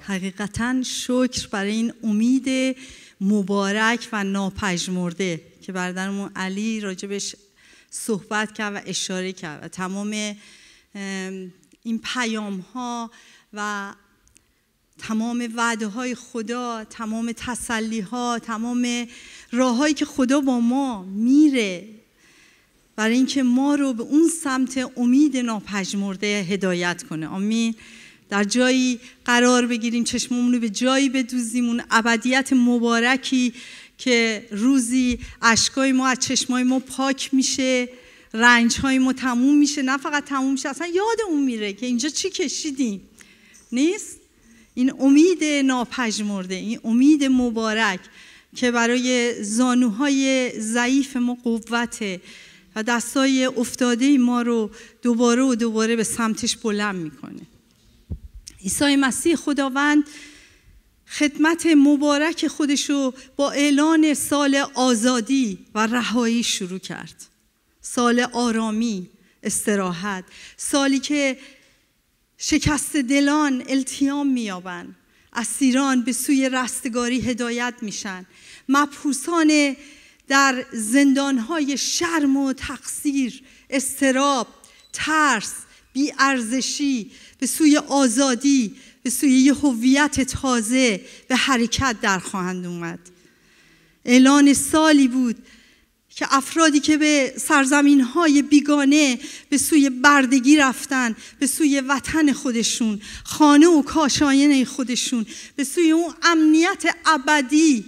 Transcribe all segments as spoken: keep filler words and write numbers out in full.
حقیقتاً شکر برای این امید مبارک و ناپژمرده که برادرمون علی راجبش صحبت کرد و اشاره کرد و تمام این پیام ها و تمام وعده های خدا، تمام تسلی ها، تمام راه هایی که خدا با ما میره برای اینکه ما رو به اون سمت امید ناپژمرده هدایت کنه. آمین. در جایی قرار بگیریم، چشممون رو به جایی بدوزیم، اون ابدیت مبارکی که روزی اشکای ما از چشمای ما پاک میشه، رنج‌های ما تموم میشه. نه فقط تموم میشه، اصلا یادمون میره که اینجا چی کشیدیم. نیست؟ این امید ناپژمرده، این امید مبارک که برای زانوهای ضعیف ما قوته و دستای افتاده ما رو دوباره و دوباره به سمتش بلند میکنه. عیسی مسیح خداوند خدمت مبارک خودشو با اعلان سال آزادی و رهایی شروع کرد. سال آرامی، استراحت، سالی که شکست دلان التیام میابن، اسیران به سوی رستگاری هدایت میشن، مبهوسان در زندانهای شرم و تقصیر، اضطراب، ترس، بی‌ارزشی به سوی آزادی، به سوی یه هویت تازه به حرکت در خواهند اومد. اعلان سالی بود که افرادی که به سرزمین‌های بیگانه به سوی بردگی رفتن، به سوی وطن خودشون، خانه و کاشانه خودشون، به سوی اون امنیت ابدی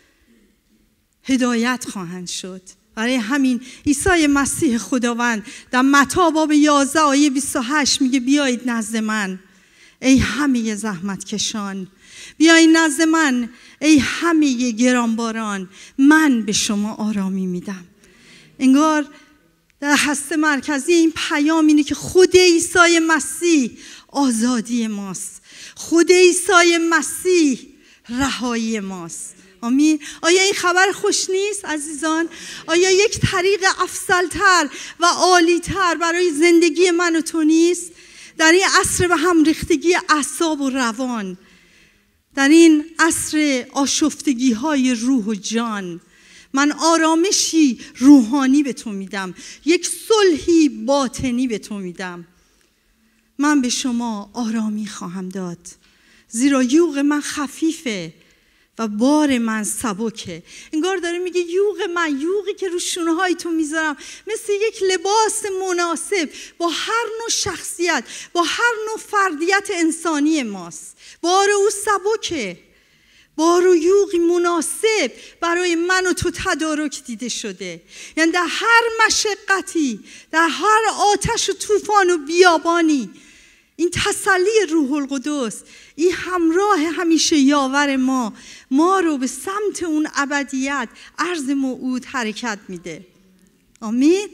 هدایت خواهند شد. برای همین عیسی مسیح خداوند در متی باب یازده آیه بیست و هشت میگه بیایید نزد من ای همه زحمت کشان، بیایید نزد من ای همه گرانباران، من به شما آرامی میدم. انگار در هسته مرکزی این پیام اینه که خود عیسی مسیح آزادی ماست، خود عیسی مسیح رهایی ماست. آمین. آیا این خبر خوش نیست عزیزان؟ آیا یک طریق افضل‌تر و عالی‌تر برای زندگی من و تو نیست؟ در این عصر به هم ریختگی اعصاب و روان، در این عصر آشفتگی های روح و جان، من آرامشی روحانی به تو میدم، یک صلحی باطنی به تو میدم. من به شما آرامی خواهم داد، زیرا یوغ من خفیفه و بار من سبکه. انگار داره میگه یوغ من، یوغی که رو شونه های تو میذارم مثل یک لباس مناسب با هر نوع شخصیت، با هر نوع فردیت انسانی ماست. بار او سبکه، بار و یوغی مناسب برای من و تو تدارک دیده شده. یعنی در هر مشقتی، در هر آتش و طوفان و بیابانی، این تسلی روح القدس، این همراه همیشه یاور ما، ما رو به سمت اون ابدیت، عرض موعود حرکت میده. آمین.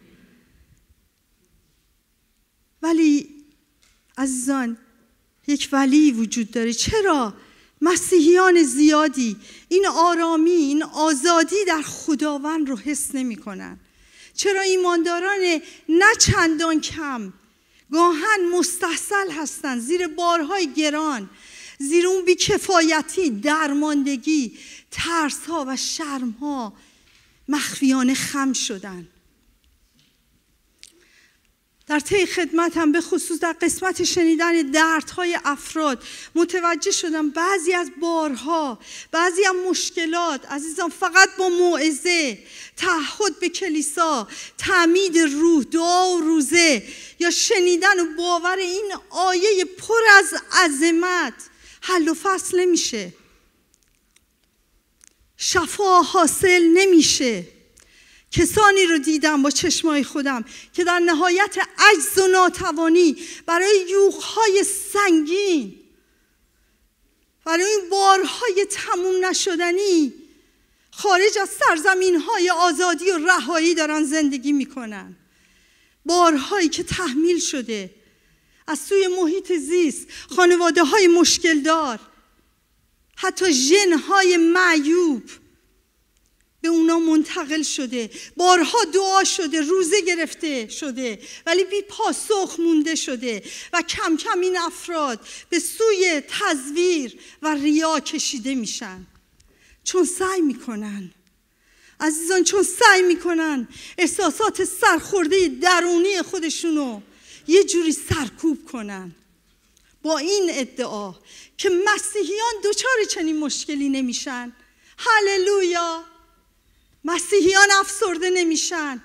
ولی عزیزان یک ولی وجود داره. چرا مسیحیان زیادی این آرامی، این آزادی در خداوند رو حس نمی کنن؟ چرا ایمانداران نه چندان کم گاهن مستحصل هستن زیر بارهای گران، زیر اون بیکفایتی، درماندگی، ترس‌ها و شرم‌ها مخفیانه خم شدن؟ در طی خدمتم به خصوص در قسمت شنیدن دردهای افراد متوجه شدم بعضی از بارها، بعضی از مشکلات عزیزان فقط با موعظه، تعهد به کلیسا، تعمید روح، دعا و روزه یا شنیدن و باور این آیه پر از عظمت حل و فصل نمیشه، شفا حاصل نمیشه. کسانی رو دیدم با چشمای خودم که در نهایت عجز و ناتوانی برای یوغ‌های سنگین، برای این بارهای تموم نشدنی خارج از سرزمین‌های آزادی و رهایی دارن زندگی میکنن. بارهایی که تحمیل شده از سوی محیط زیست، خانواده‌های مشکل دار، حتی ژن‌های معیوب، به اونا منتقل شده، بارها دعا شده، روزه گرفته شده، ولی بی پاسخ مونده شده و کم کم این افراد به سوی تزویر و ریا کشیده میشن، چون سعی میکنن عزیزان چون سعی میکنن احساسات سرخورده درونی خودشونو یه جوری سرکوب کنن با این ادعا که مسیحیان دچار چنین مشکلی نمیشن. هللویا! مسیحیان افسرده نمیشن،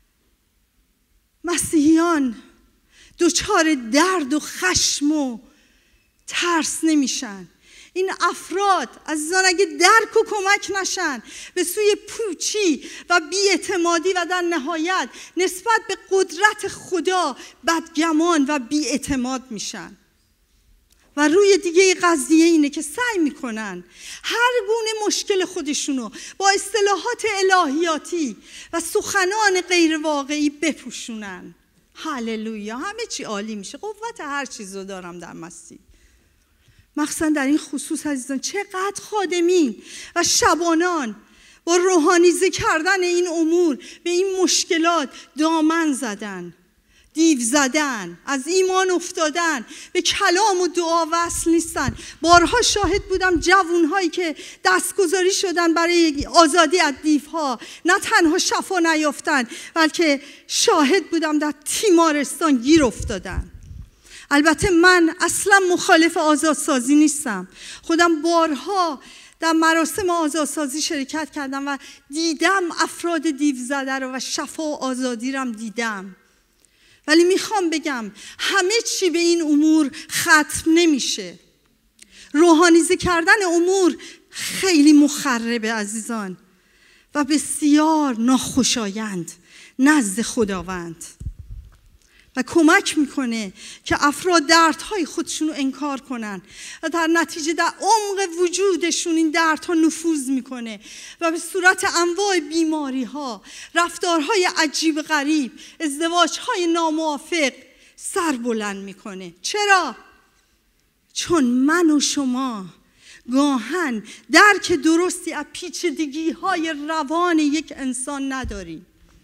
مسیحیان دچار درد و خشم و ترس نمیشن. این افراد عزیزان اگه درک و کمک نشن به سوی پوچی و بی‌اعتمادی و در نهایت نسبت به قدرت خدا بدگمان و بی‌اعتماد میشن. و روی دیگه قضیه اینه که سعی میکنن هر گونه مشکل خودشونو با اصطلاحات الهیاتی و سخنان غیر واقعی بپوشونن. هللویا! همه چی عالی میشه، قوت هر چیزو دارم در مسیح. مخصوصا در این خصوص عزیزان چقدر خادمین و شبانان با روحانیزه کردن این امور به این مشکلات دامن زدن، دیو زدن، از ایمان افتادن، به کلام و دعا وصل نیستن. بارها شاهد بودم جوانهایی که دستگذاری شدن برای آزادی از دیوها، نه تنها شفا نیافتن بلکه شاهد بودم در تیمارستان گیر افتادن. البته من اصلا مخالف آزادسازی نیستم، خودم بارها در مراسم آزادسازی شرکت کردم و دیدم افراد دیو زده رو و شفا و آزادی رو دیدم، ولی میخوام بگم همه چی به این امور ختم نمیشه. روحانیزه کردن امور خیلی مخربه عزیزان و بسیار ناخوشایند نزد خداوند و کمک میکنه که افراد دردهای خودشونو انکار کنن و در نتیجه در عمق وجودشون این دردها نفوذ میکنه و به صورت انواع بیماری ها، رفتارهای عجیب غریب، ازدواجهای ناموافق سر بلند میکنه. چرا؟ چون من و شما گاهن درک درستی از پیچیدگی های روان یک انسان نداریم.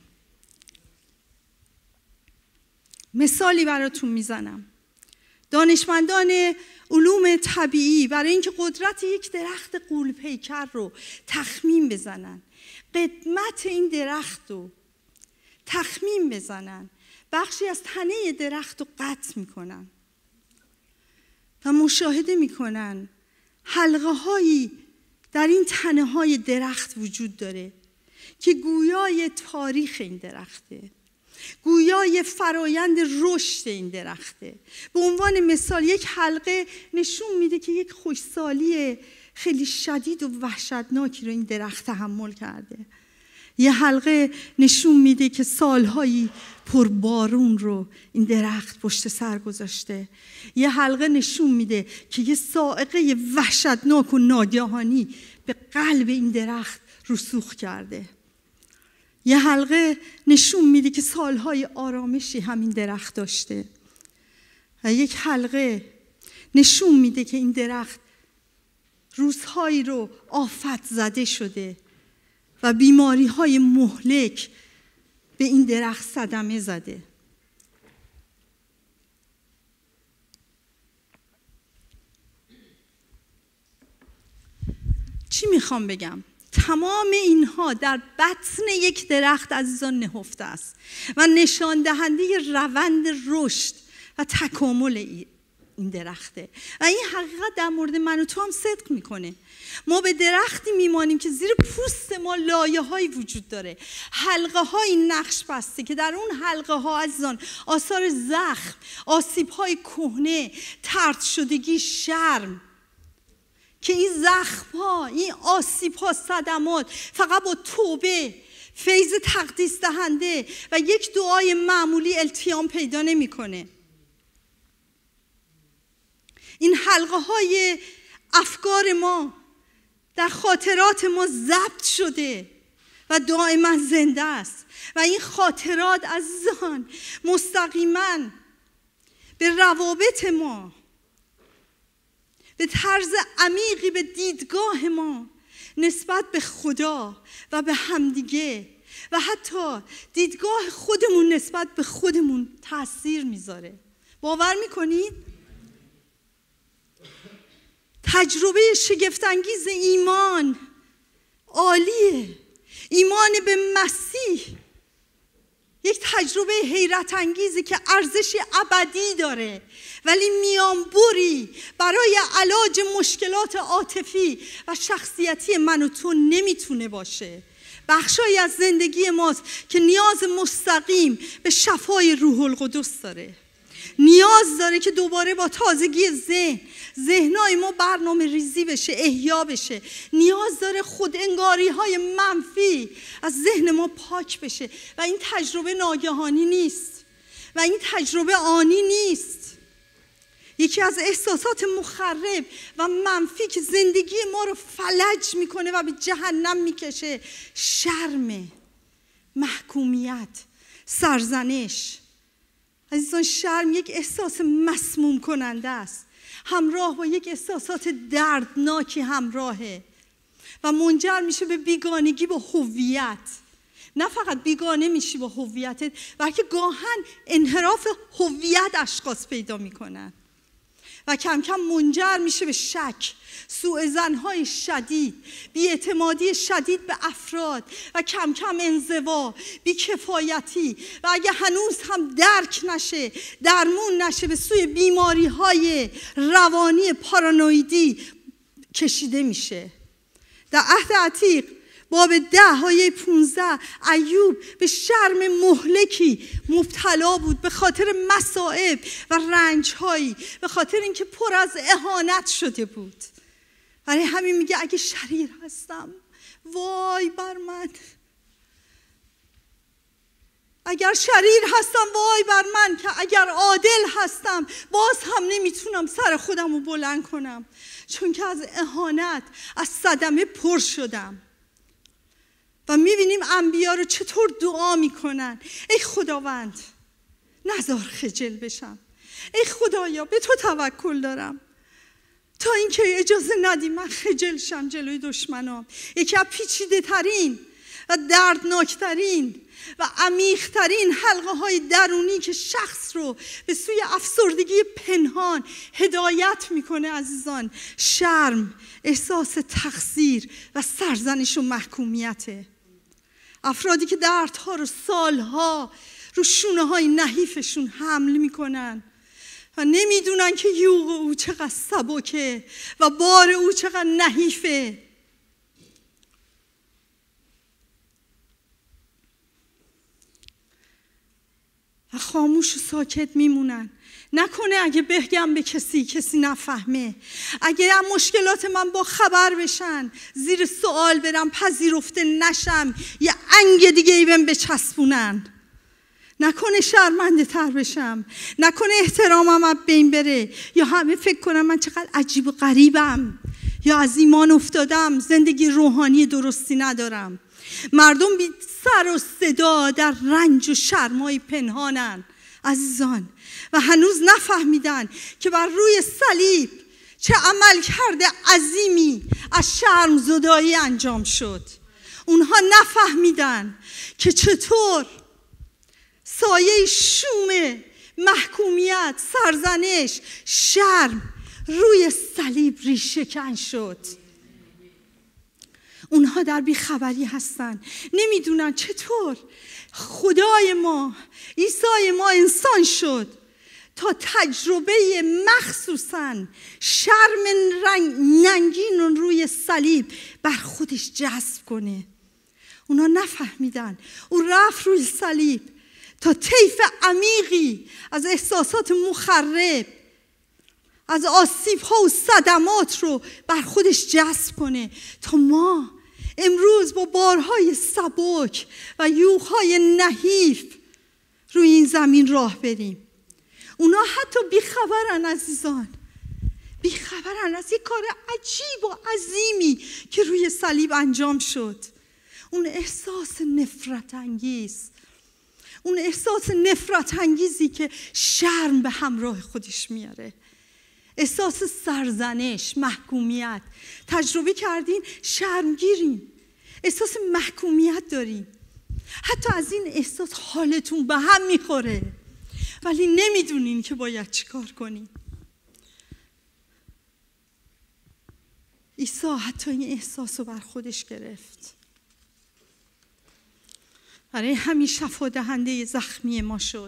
مثالی براتون میزنم. دانشمندان علوم طبیعی برای اینکه قدرت یک درخت غول‌پیکر رو تخمین بزنن، قدمت این درخت رو تخمین بزنن، بخشی از تنه درخت رو قطع میکنن و مشاهده میکنن حلقه هایی در این تنه های درخت وجود داره که گویای تاریخ این درخته، گویای فرایند رشد این درخته. به عنوان مثال یک حلقه نشون میده که یک خشکسالی خیلی شدید و وحشتناکی رو این درخت تحمل کرده. یه حلقه نشون میده که سالهایی پربارون رو این درخت پشت سر گذاشته. یه حلقه نشون میده که یه صاعقه وحشتناک و ناگهانی به قلب این درخت رسوخ کرده. یه حلقه نشون میده که سالهای آرامشی همین درخت داشته و یک حلقه نشون میده که این درخت روزهایی رو آفت زده شده و بیماری های مهلک به این درخت صدمه زده. چی میخوام بگم؟ تمام اینها در بطن یک درخت عزیزان نهفته است و نشان دهنده روند رشد و تکامل این درخته و این حقیقت در مورد من و تو هم صدق میکنه. ما به درختی میمانیم که زیر پوست ما لایه هایی وجود داره، حلقه های نقش بسته که در اون حلقه ها عزیزان آثار زخم، آسیب های کهنه، طرد شدگی، شرم، که این زخم ها، این آسیب ها، صدمات فقط با توبه، فیض تقدیس دهنده و یک دعای معمولی التیام پیدا نمی کنه. این حلقه های افکار ما در خاطرات ما ضبط شده و دائما زنده است و این خاطرات عزیزان مستقیما به روابط ما، به طرز عمیقی به دیدگاه ما نسبت به خدا و به همدیگه و حتی دیدگاه خودمون نسبت به خودمون تأثیر میذاره. باور میکنید؟ تجربه شگفت‌انگیز ایمان عالیه. ایمان به مسیح یک تجربه حیرت انگیزی که ارزش ابدی داره، ولی میانبری برای علاج مشکلات عاطفی و شخصیتی من و تو نمیتونه باشه. بخشایی از زندگی ماست که نیاز مستقیم به شفای روح القدس داره. نیاز داره که دوباره با تازگی ذهن ذهنای ما برنامه ریزی بشه، احیا بشه. نیاز داره خود انگاری های منفی از ذهن ما پاک بشه و این تجربه ناگهانی نیست و این تجربه آنی نیست. یکی از احساسات مخرب و منفی که زندگی ما رو فلج میکنه و به جهنم میکشه شرم، محکومیت، سرزنش. عزیزان، شرم یک احساس مسموم کننده است، همراه با یک احساسات دردناکی همراهه و منجر میشه به بیگانگی با هویت. نه فقط بیگانه میشی با هویتت، بلکه گاهن انحراف هویت اشخاص پیدا میکنن و کم کم منجر میشه به شک، سوء ظن‌های شدید، بی‌اعتمادی شدید به افراد و کم کم انزوا، بی‌کفایتی و اگه هنوز هم درک نشه، درمون نشه، به سوی بیماری‌های روانی پارانویدی کشیده میشه. در عهد عتیق باب ده آیه پونزده ایوب به شرم مهلکی مبتلا بود به خاطر مصائب و رنج‌هایی، به خاطر اینکه پر از اهانت شده بود. برای همین میگه اگه شریر هستم وای بر من، اگر شریر هستم وای بر من، که اگر عادل هستم باز هم نمیتونم سر خودم رو بلند کنم، چون که از اهانت، از صدمه پر شدم. و میبینیم انبیا رو چطور دعا میکنن. ای خداوند نذار خجل بشم، ای خدایا به تو توکل دارم تا اینکه اجازه ندی من خجل شم جلوی دشمنام. یکی از پیچیده ترین و دردناکترین و عمیق ترین حلقه های درونی که شخص رو به سوی افسردگی پنهان هدایت میکنه عزیزان، شرم، احساس تقصیر و سرزنش و محکومیته. افرادی که دردها رو سالها رو شونه های نحیفشون حمل میکنن و نمیدونن که یوغ او چقدر سبکه و بار او چقدر نحیفه. و خاموش و ساکت میمونن. نکنه اگه بگم به کسی کسی نفهمه، اگه هم مشکلات من با خبر بشن زیر سوال برم، پذیرفته نشم، یه انگ دیگه ای بهم بچسبونن، نکنه شرمنده تر بشم، نکنه احترامم از بین بره، یا همه فکر کنم من چقدر عجیب و غریبم، یا از ایمان افتادم، زندگی روحانی درستی ندارم. مردم بی سر و صدا در رنج و شرمای پنهانن عزیزان و هنوز نفهمیدن که بر روی صلیب چه عمل کرده عظیمی از شرم زدایی انجام شد. اونها نفهمیدن که چطور سایه شوم محکومیت، سرزنش، شرم روی صلیب ریشه کن شد. اونها در بیخبری هستن، نمیدونن چطور خدای ما، عیسی ما انسان شد تا تجربه مخصوصاً شرم رنگ ننگین روی صلیب بر خودش جذب کنه. اونا نفهمیدن. او رفت روی صلیب تا طیف عمیقی از احساسات مخرب، از آسیب‌ها و صدمات رو بر خودش جذب کنه تا ما امروز با بارهای سبک و یوغ‌های نحیف روی این زمین راه بریم. اونا حتی بیخبرن عزیزان، بیخبرن از یک کار عجیب و عظیمی که روی صلیب انجام شد. اون احساس نفرت انگیز، اون احساس نفرت انگیزی که شرم به همراه خودش میاره، احساس سرزنش، محکومیت. تجربه کردین شرمگیرین، احساس محکومیت دارین، حتی از این احساس حالتون به هم میخوره ولی نمیدونین که باید چیکار کنین. عیسی حتی این احساس رو بر خودش گرفت. برای همین شفا دهنده زخمی ما شد.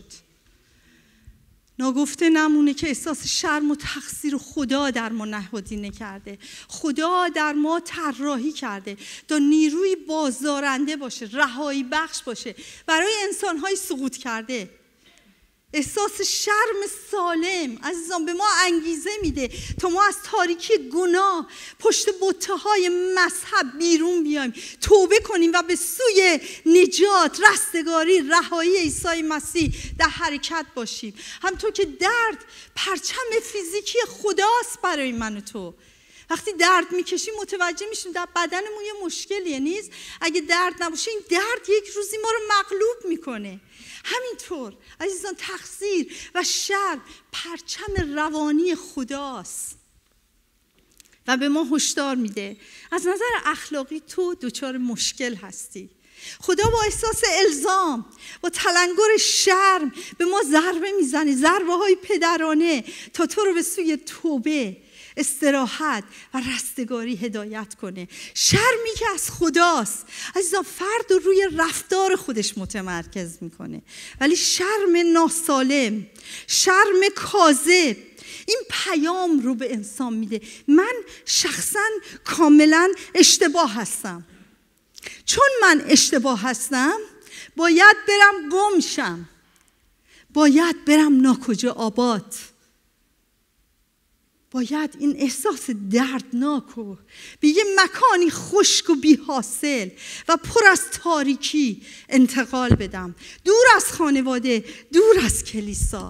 ناگفته نمونه که احساس شرم و تقصیر خدا در ما نهادینه کرده. خدا در ما طراحی کرده تا نیروی بازدارنده باشه، رهایی بخش باشه برای انسان‌های سقوط کرده. احساس شرم سالم عزیزان به ما انگیزه میده تا ما از تاریکی گناه پشت بته‌های مذهب بیرون بیایم، توبه کنیم و به سوی نجات، رستگاری، رهایی عیسی مسیح در حرکت باشیم. همطور که درد پرچم فیزیکی خداست برای من و تو. وقتی درد میکشیم متوجه میشیم در بدنمون یه مشکلیه نیست. اگه درد نباشه این درد یک روزی ما رو مغلوب میکنه. همینطور عزیزان تقصیر و شر پرچم روانی خداست و به ما هشدار میده از نظر اخلاقی تو دچار مشکل هستی. خدا با احساس الزام، با تلنگر شرم به ما ضربه میزنه، ضربه های پدرانه تا تو رو به سوی توبه، استراحت و رستگاری هدایت کنه. شرمی که از خداست عزیزان فرد رو روی رفتار خودش متمرکز میکنه، ولی شرم ناسالم، شرم کاذب این پیام رو به انسان میده من شخصا کاملا اشتباه هستم. چون من اشتباه هستم باید برم گم شم، باید برم ناکجا آباد، باید این احساس دردناک و به یه مکانی خشک و بی حاصل و پر از تاریکی انتقال بدم، دور از خانواده، دور از کلیسا.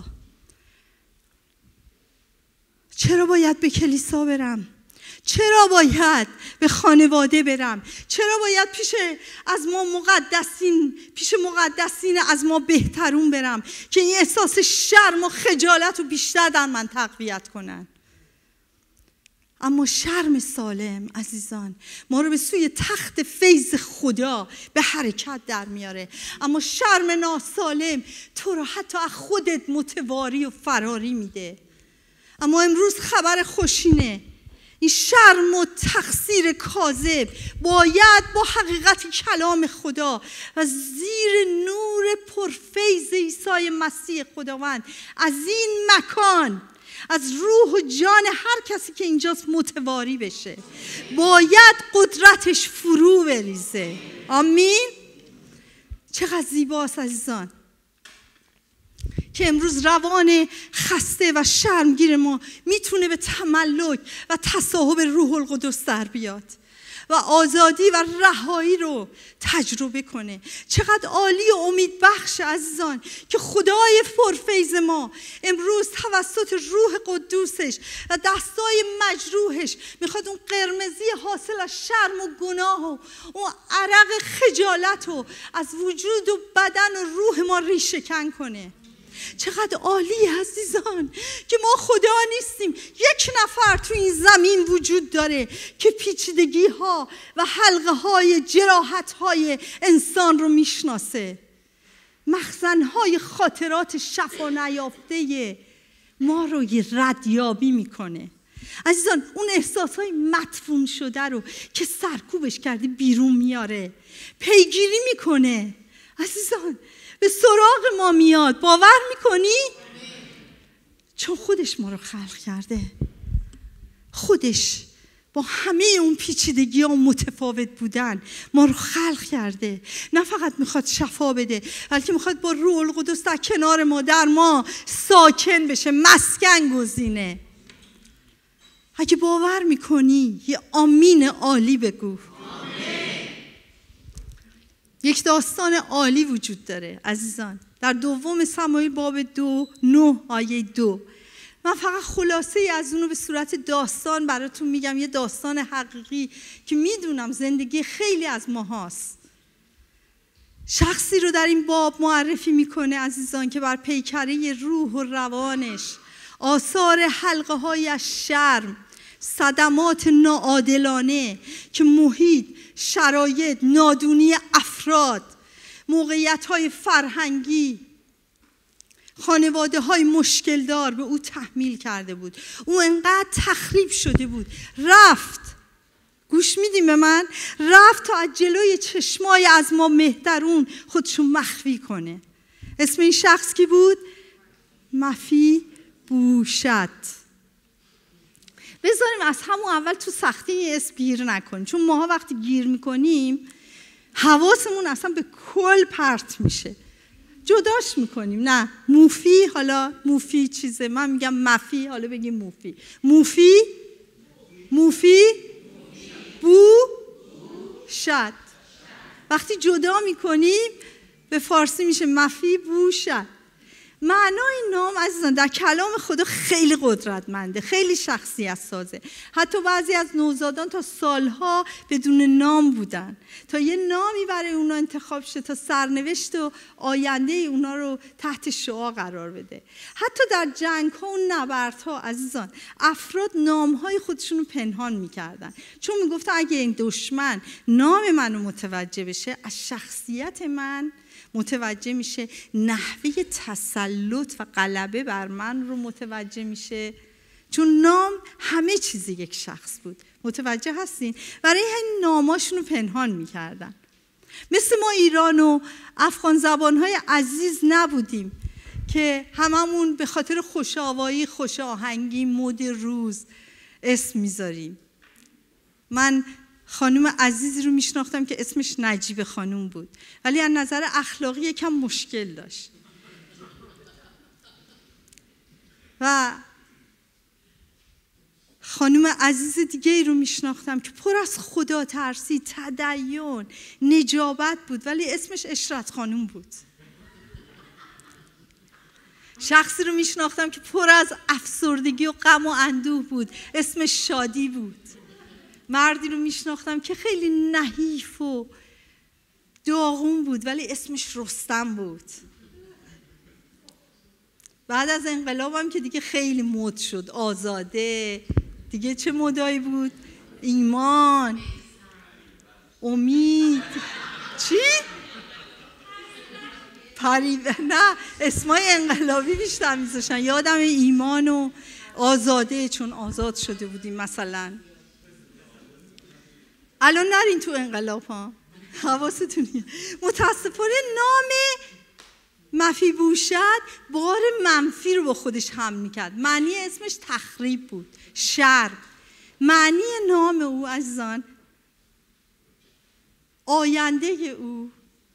چرا باید به کلیسا برم؟ چرا باید به خانواده برم؟ چرا باید پیش از ما مقدسین پیش مقدسین از ما بهترون برم که این احساس شرم و خجالت رو بیشتر در من تقویت کنن؟ اما شرم سالم عزیزان ما رو به سوی تخت فیض خدا به حرکت در میاره، اما شرم ناسالم تو رو حتی از خودت متواری و فراری میده. اما امروز خبر خوشینه، این شرم و تقصیر کاذب باید با حقیقت کلام خدا و زیر نور پرفیض عیسی مسیح خداوند از این مکان، از روح و جان هر کسی که اینجاست متواری بشه. باید قدرتش فرو بریزه. آمین. چقدر زیباست عزیزان که امروز روان خسته و شرمگیر ما میتونه به تملک و تصاحب روح القدس در بیاد و آزادی و رهایی رو تجربه کنه. چقدر عالی و امید بخش عزیزان که خدای پرفیض ما امروز توسط روح قدوسش و دستای مجروحش میخواد اون قرمزی حاصل از شرم و گناه و اون عرق خجالت رو از وجود و بدن و روح ما ریشه‌کن کنه. چقدر عالی عزیزان که ما خدا نیستیم، یک نفر تو این زمین وجود داره که پیچیدگی ها و حلقه های جراحت های انسان رو میشناسه، مخزن های خاطرات شفا نیافته ما رو یه ردیابی میکنه. عزیزان اون احساس های مدفون شده رو که سرکوبش کردی بیرون میاره، پیگیری میکنه. عزیزان به سراغ ما میاد. باور میکنی؟ چون خودش ما رو خلق کرده، خودش با همه اون پیچیدگی ها و متفاوت بودن ما رو خلق کرده. نه فقط میخواد شفا بده بلکه میخواد با روح القدس در کنار ما، در ما ساکن بشه، مسکن گزینه. اگه باور میکنی یه آمین عالی بگو. یک داستان عالی وجود داره عزیزان در دوم سموئیل باب دو نه آیه دو. من فقط خلاصه ای از اونو به صورت داستان براتون میگم، یه داستان حقیقی که میدونم زندگی خیلی از ما هاست. شخصی رو در این باب معرفی میکنه عزیزان که بر پیکره روح و روانش آثار حلقه های از شرم، صدمات ناعادلانه که محیط، شرایط، نادونی افراد، موقعیت های فرهنگی، خانواده های مشکل دار به او تحمیل کرده بود. او انقدر تخریب شده بود، رفت، گوش میدیم به من، رفت تا از جلوی چشمای از ما مهترون خودشو مخفی کنه. اسم این شخص کی بود؟ مفی بوشت. بذاریم از همون اول تو سختی این اسم گیر نکنیم، چون ماها وقتی گیر میکنیم حواسمون اصلا به کل پرت میشه، جداش میکنیم. نه موفی، حالا موفی چیزه، من میگم مفی، حالا بگیم موفی. موفی موفی بو شد. وقتی جدا میکنیم به فارسی میشه مفی بو شد. معنای نام عزیزان در کلام خدا خیلی قدرتمنده، خیلی شخصیت سازه. حتی بعضی از نوزادان تا سالها بدون نام بودن تا یه نامی برای اونا انتخاب شه تا سرنوشت و آینده اونا رو تحت شعاع قرار بده. حتی در جنگ ها و نبردها عزیزان افراد نام های خودشون رو پنهان میکردن، چون میگفتن اگه این دشمن نام منو متوجه بشه از شخصیت من متوجه میشه، نحوه تسلط و غلبه بر من رو متوجه میشه، چون نام همه چیز یک شخص بود. متوجه هستین؟ برای همین ناماشون رو پنهان میکردن. مثل ما ایران و افغان زبانهای عزیز نبودیم که هممون به خاطر خوش‌آوایی، خوش آهنگی، مد روز اسم میذاریم. من خانم عزیزی رو میشناختم که اسمش نجیب خانم بود، ولی از نظر اخلاقی یکم مشکل داشت. و خانم عزیز دیگه ای رو میشناختم که پر از خدا ترسی، تدین، نجابت بود، ولی اسمش اشرت خانم بود. شخصی رو میشناختم که پر از افسردگی و غم و اندوه بود، اسمش شادی بود. مردی رو میشناختم که خیلی نحیف و داغون بود، ولی اسمش رستم بود. بعد از انقلابم که دیگه خیلی مد شد، آزاده دیگه، چه مدایی بود؟ ایمان، امید، چی؟ پری... نه اسمای انقلابی بیشتر میذاشتن. یادم ایمان و آزاده، چون آزاد شده بودیم مثلا. الان نرین تو انقلاب ها، حواستون. متاسفانه نام مفی بوشت بار منفی رو با خودش حمل میکرد. معنی اسمش تخریب بود، شر. معنی نام او عزیزان آینده او،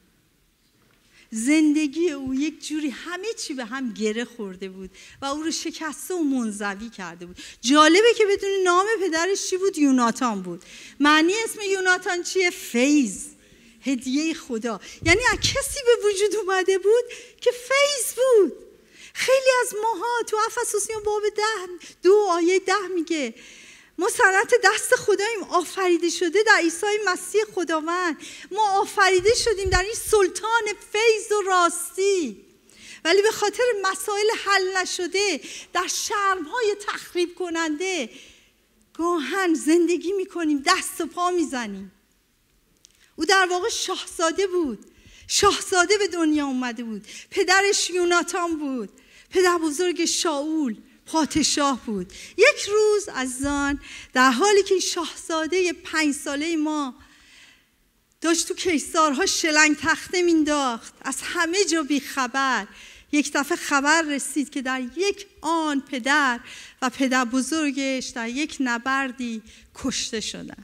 زندگی او یک جوری همه چی به هم گره خورده بود و او رو شکسته و منزوی کرده بود. جالبه که بدون نام پدرش چی بود؟ یوناتان بود. معنی اسم یوناتان چیه؟ فیض، هدیه خدا. یعنی از کسی به وجود اومده بود که فیض بود. خیلی از ماها تو افسوسیان باب ده دو آیه ده میگه ما صنعت دست خداییم، آفریده شده در عیسی مسیح خداوند. ما آفریده شدیم در این سلطان فیض و راستی، ولی به خاطر مسائل حل نشده در شرم‌های تخریب کننده گاهن زندگی میکنیم، دست و پا میزنیم. او در واقع شاهزاده بود، شاهزاده به دنیا اومده بود. پدرش یوناتان بود، پدر بزرگ شاول پادشاه بود. یک روز عزیزان در حالی که شاهزاده پنج ساله ما داشت تو کیسارها شلنگ تخته مینداخت، از همه جا بی خبر، یک دفعه خبر رسید که در یک آن پدر و پدر بزرگش در یک نبردی کشته شدند.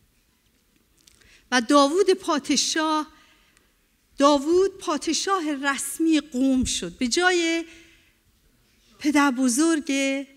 و داوود پادشاه داوود پادشاه رسمی قوم شد به جای پدر بزرگ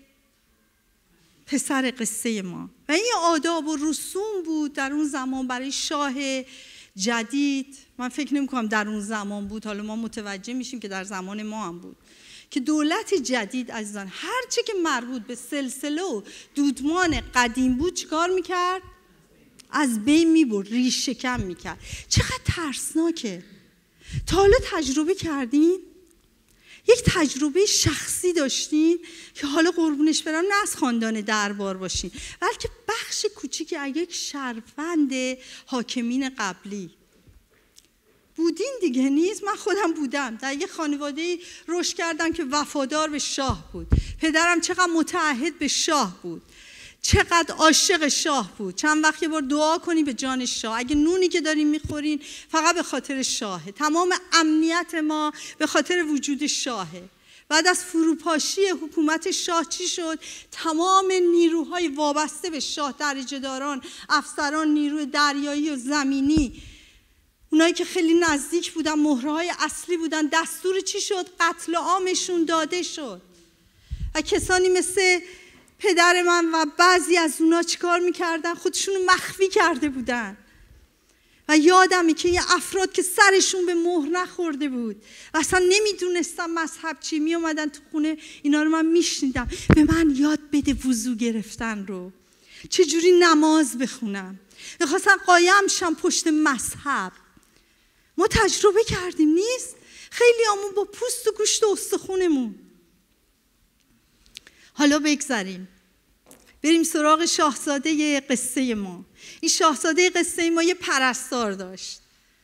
پسر قصه ما. و این آداب و رسوم بود در اون زمان برای شاه جدید. من فکر نمی کنم در اون زمان بود، حالا ما متوجه میشیم که در زمان ما هم بود، که دولت جدید عزیزان هر چه که مربوط به سلسله و دودمان قدیم بود چیکار میکرد؟ از بین میبرد، ریش شکن میکرد. چقدر ترسناکه. تا حالا تجربه کردین؟ یک تجربه شخصی داشتین که حالا قربونش برم نه از خاندان دربار باشین، بلکه بخش کوچیکی از یک شهروند حاکمین قبلی بودین دیگه. نیست من خودم بودم در یک خانواده رشد کردم که وفادار به شاه بود. پدرم چقدر متعهد به شاه بود، چقدر عاشق شاه بود. چند وقت یه بار دعا کنی به جان شاه، اگه نونی که دارین میخورین فقط به خاطر شاهه، تمام امنیت ما به خاطر وجود شاهه. بعد از فروپاشی حکومت شاه چی شد؟ تمام نیروهای وابسته به شاه، درجه داران، افسران نیروی دریایی و زمینی، اونایی که خیلی نزدیک بودن، مهره‌های اصلی بودن، دستور چی شد؟ قتل عامشون داده شد. و کسانی مثل پدر من و بعضی از اونا چیکار میکردن؟ خودشونو مخفی کرده بودن. و یادمه که یه افراد که سرشون به مهر نخورده بود و اصلا نمیدونستم مذهب چی، می اومدن تو خونه اینا رو من میشنیدم، به من یاد بده وضو گرفتن رو، چجوری نماز بخونم. میخواستن قایم شم پشت مذهب. ما تجربه کردیم نیست؟ خیلی همون با پوست و گوشت و استخونمون. حالا بگذاریم بریم سراغ شاهزاده قصه ما. این شاهزاده قصه ما یه پرستار داشت.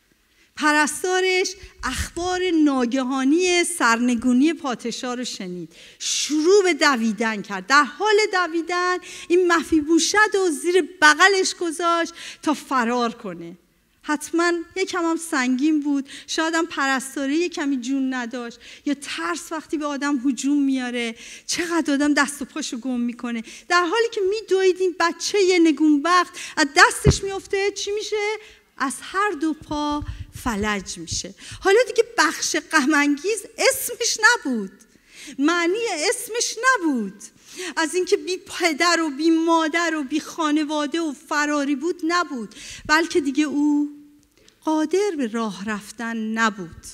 پرستارش اخبار ناگهانی سرنگونی پادشاه رو شنید، شروع به دویدن کرد. در حال دویدن این مفیبوشت رو زیر بغلش گذاشت تا فرار کنه. حتما یکم هم سنگین بود، شاید هم پرستاره یک کمی جون نداشت، یا ترس وقتی به آدم هجوم میاره چقدر آدم دست و پاشو گم میکنه. در حالی که میدویدین بچه یه نگونبخت از دستش میفته، چی میشه؟ از هر دو پا فلج میشه. حالا دیگه بخش غم انگیز اسمش نبود، معنی اسمش نبود، از اینکه بی پدر و بی مادر و بی خانواده و فراری بود نبود، بلکه دیگه او قادر به راه رفتن نبود.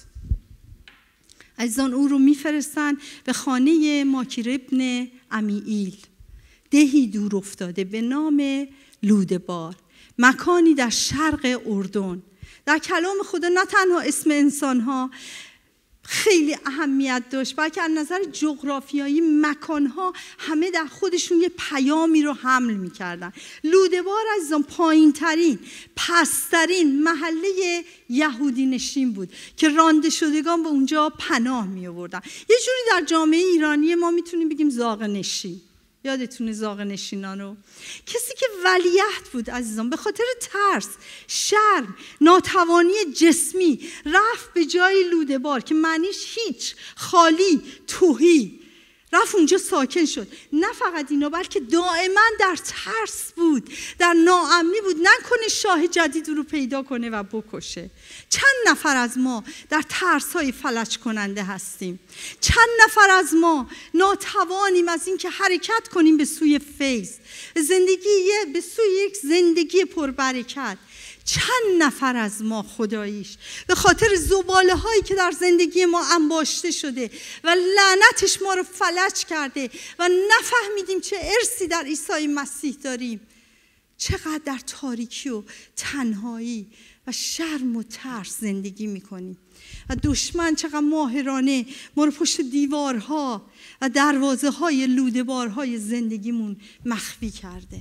عزیزان او رو میفرستن به خانه ماکیر ابن امیئیل، دهی دور افتاده به نام لودبار، مکانی در شرق اردن. در کلام خدا نه تنها اسم انسان‌ها خیلی اهمیت داشت، بلکه از نظر جغرافیایی مکانها همه در خودشون یه پیامی رو حمل می‌کردن. لودبار عزیزان پایین ترین، پسترین محله یهودی نشین بود که رانده شدگان به اونجا پناه می آوردن. یه جوری در جامعه ایرانی ما میتونیم بگیم زاغ نشین. یادتونه زاغ نشینان رو؟ کسی که ولیعهد بود عزیزان، به خاطر ترس، شرم، ناتوانی جسمی رفت به جای لودبار که معنیش هیچ، خالی، توهی، رفت اونجا ساکن شد. نه فقط اینا، بلکه دائما در ترس بود، در ناامنی بود، نکنه شاه جدید رو پیدا کنه و بکشه. چند نفر از ما در ترس‌های فلج کننده هستیم؟ چند نفر از ما ناتوانیم از اینکه حرکت کنیم به سوی فیض، زندگی به سوی یک زندگی پربرکت؟ چند نفر از ما خداییش به خاطر زباله هایی که در زندگی ما انباشته شده و لعنتش ما رو فلج کرده و نفهمیدیم چه ارثی در عیسی مسیح داریم، چقدر در تاریکی و تنهایی و شرم و ترس زندگی میکنیم و دشمن چقدر ماهرانه ما رو پشت دیوارها و دروازه های لوده‌بارهای زندگیمون مخفی کرده.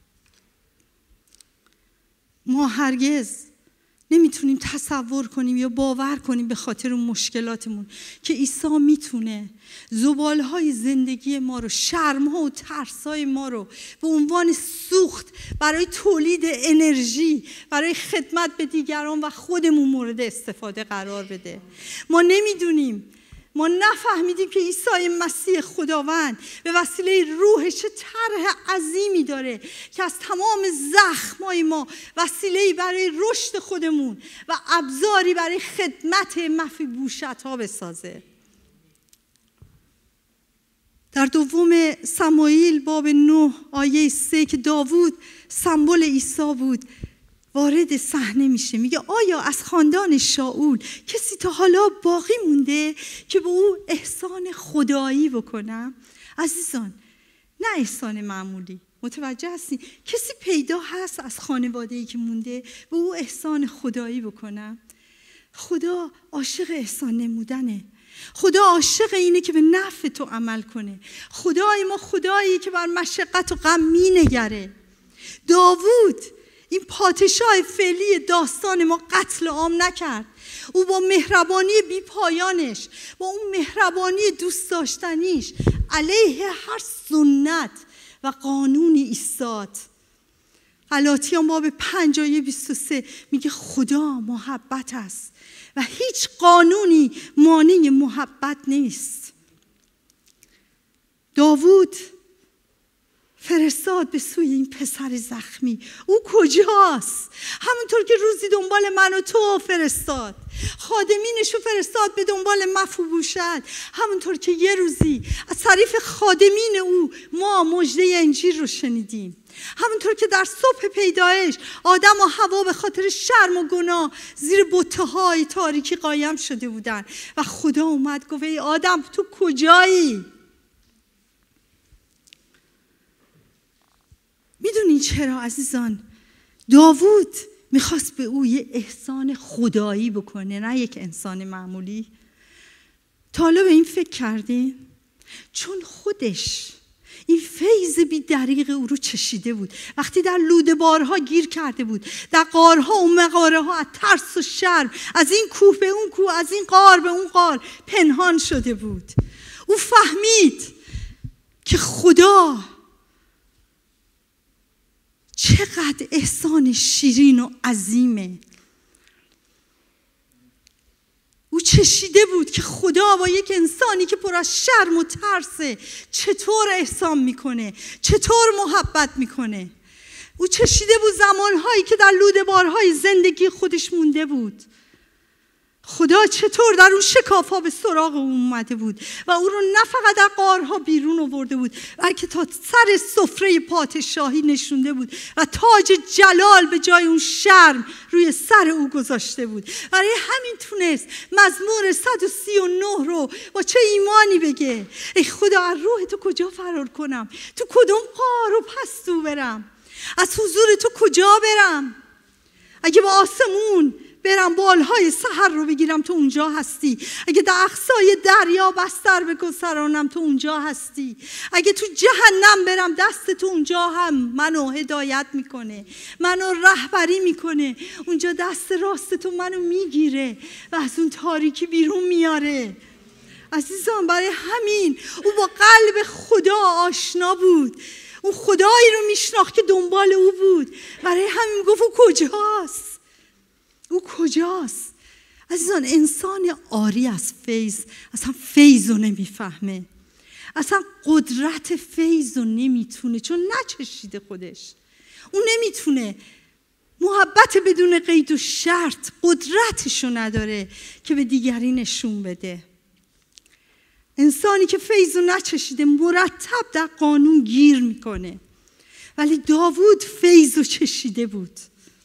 ما هرگز نمیتونیم تصور کنیم یا باور کنیم به خاطر اون مشکلاتمون که عیسی میتونه زبالهای زندگی ما رو، شرمها و ترسای ما رو به عنوان سوخت برای تولید انرژی، برای خدمت به دیگران و خودمون مورد استفاده قرار بده. ما نمیدونیم، ما نفهمیدیم که عیسی مسیح خداوند به وسیله روحش چه طرح عظیمی داره که از تمام زخمای ما وسیله‌ای برای رشد خودمون و ابزاری برای خدمت مفیبوشت‌ها بسازه. در دوم سموئیل باب نه آیه سه که داوود سمبل عیسی بود وارد صحنه میشه، میگه آیا از خاندان شاول کسی تا حالا باقی مونده که به او احسان خدایی بکنم؟ عزیزان نه احسان معمولی، متوجه هستین؟ کسی پیدا هست از خانواده‌ای که مونده به او احسان خدایی بکنم؟ خدا عاشق احسان نمودنه. خدا عاشق اینه که به نفع تو عمل کنه. خدای ما خدایی که بر مشقت و غم می نگره. داوود این پادشاه فعلی داستان ما قتل عام نکرد. او با مهربانی بی پایانش، با اون مهربانی دوست داشتنیش علیه هر سنت و قانونی ایستاد. غلاطیان باب پنج آیه بیست و سه میگه خدا محبت است و هیچ قانونی مانع محبت نیست. داوود فرستاد به سوی این پسر زخمی. او کجاست؟ همونطور که روزی دنبال من و تو فرستاد، خادمینشو فرستاد به دنبال مفیبوشت، همونطور که یه روزی از طریق خادمین او ما مژده انجیل رو شنیدیم. همونطور که در صبح پیدایش آدم و حوا به خاطر شرم و گناه زیر بته‌های تاریکی قایم شده بودن و خدا اومد گفت ای آدم تو کجایی؟ میدونی چرا عزیزان؟ داوود میخواست به او یه احسان خدایی بکنه، نه یک انسان معمولی. تا حالا به این فکر کردین؟ چون خودش این فیض بی دریغ او رو چشیده بود. وقتی در لوده بارها گیر کرده بود، در غارها و مغاره ها از ترس و شرم، از این کوه به اون کوه، از این غار به اون غار پنهان شده بود. او فهمید که خدا چقدر احسان شیرین و عظیمه. او چشیده بود که خدا با یک انسانی که پر از شرم و ترسه چطور احسان میکنه، چطور محبت میکنه. او چشیده بود زمانهایی که در لوده بارهای زندگی خودش مونده بود، خدا چطور در اون شکاف‌ها به سراغ او اومده بود و او رو نه فقط در غارها بیرون آورده بود، بلکه تا سر سفره پادشاهی نشونده بود و تاج جلال به جای اون شرم روی سر او گذاشته بود. برای همین تونست مزمور صد و سی و نه رو با چه ایمانی بگه ای خدا از روح تو کجا فرار کنم؟ تو کدوم غار و پستو برم؟ از حضور تو کجا برم؟ اگه با آسمون برم بالهای سحر رو بگیرم تو اونجا هستی. اگه در اقصای دریا بستر بگسترانم تو اونجا هستی. اگه تو جهنم برم دست تو اونجا هم منو هدایت میکنه، منو رهبری میکنه. اونجا دست راست تو منو میگیره و از اون تاریکی بیرون میاره. عزیزان برای همین او با قلب خدا آشنا بود، اون خدایی رو میشناخت که دنبال او بود. برای همین گفت او کجاست؟ او کجاست؟ عزیزان انسان عاری از فیض اصلا فیض رو نمیفهمه، اصلا قدرت فیض رو نمیتونه، چون نچشیده خودش. اون نمیتونه محبت بدون قید و شرط قدرتشو نداره که به دیگری نشون بده. انسانی که فیض رو نچشیده مرتب در قانون گیر میکنه، ولی داوود فیض رو چشیده بود.